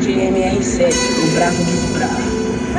DJ MR7, o bravo dos bravos.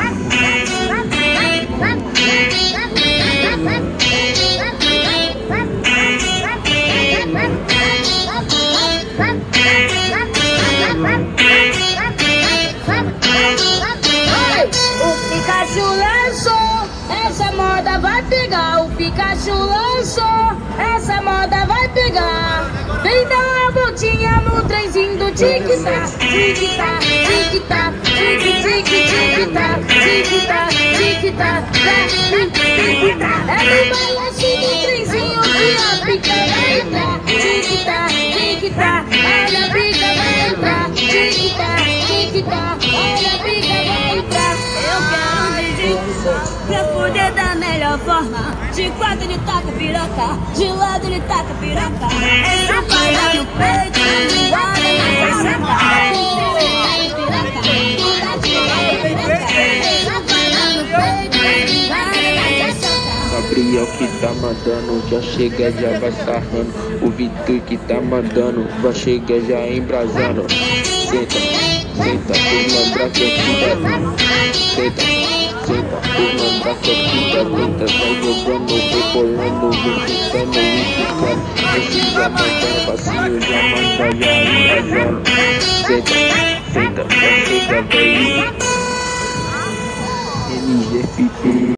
O Pikachu lançou, essa moda vai pegar. O Pikachu lançou, essa moda vai pegar. Vem dar uma voltinha no trenzinho do tic-tac, tic-tac, tic-tac, tic-tic, tic-tac, tic-tac, tic-tac, tic-tac. É no balanço do trenzinho que a pica vai entrar. Tic-tac, tic-tac, olha a pica vai entrar. Tic-tac, tic-tac, olha a pica vai entrar. Eu quero um DJ pra poder dar a melhor forma. De quatro ele taca piroca, de lado ele taca piroca. Essa palha no peito, de lado ele taca Gabriel que tá mandando, já chega, já vai sarrando. O Vitor que tá mandando, vai chegar já embrasando. Senta, senta, os mandrake aqui dentro. Senta, senta, os mandrake aqui dentro. Vai jogando, rebolando, visitando e ficando. Esse já mandando, passinho já manda, já embrasando. Senta, senta, já chega, vai. NG Pipi.